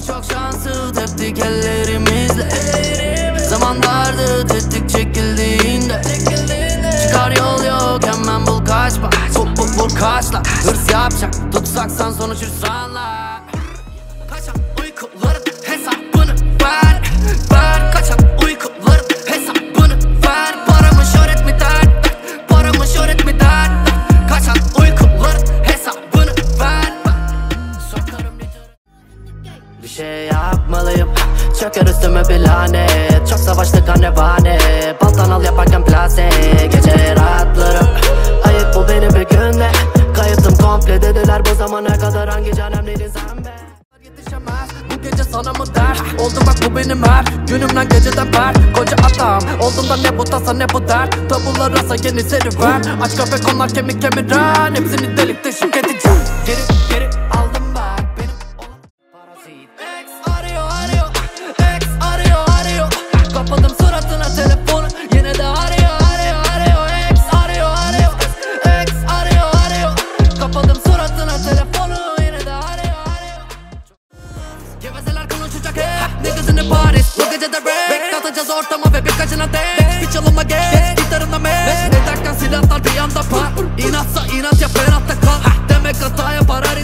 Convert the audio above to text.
Çok şanssız teptik ellerimizle. Zaman dardı tetik çekildiğinde. Çıkar yol yok hemen bul kaçma. Vur kaçla hırs yapacak. Tutsaksan sonuç hüsranla. Kaçan uykuların hesabını ver. Ver kaçan uykuların hesabını ver. Paramı şöhret mi dert? Paramı şöhret mi dert? Kaçan uykuların hesabını ver. Sokarım bir şey yapmalıyım. Çöker üstüme bir lanet. Çok savaştık annevane. Baltan al yaparken plastik. Gece rahatlarım. Ayık bu benim bir günde. Kayıttım komple dediler bu zamana kadar hangi canemliydin sen be. Yetişemez bu gece sana mı der? Oldu bak bu benim her günümden geceden per. Koca adam oldum da ne bu tasa ne bu dert. Tabular rasa yeni serüven. Aç köpek onlar kemik kemiren. Hepsini delik deşik edeceğim. Geri aldım bak benim olan parazit. Ex arıyor ex arıyor. Kapadım suratına telefonu yine de arıyor. Ex arıyor ex arıyor. Kapadım suratına telefonu yine de arıyor. Gevezeler konuşacak hep ne kızını Paris. Bu gece de break atacağız ortama ve birkaçına tek. Bir çalınma geç gitarımda meş. Ne derken silahlar bir anda par. İnatsa inat yap ben hatta kal. Demek hata yapar her